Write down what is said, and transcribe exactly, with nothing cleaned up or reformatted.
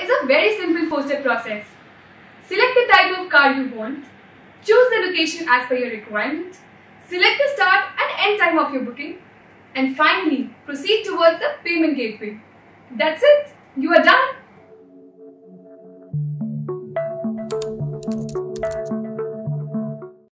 is a very simple four-step process. Select the type of car you want, choose the location as per your requirement, select the start and end time of your booking, and finally proceed towards the payment gateway. That's it, you are done.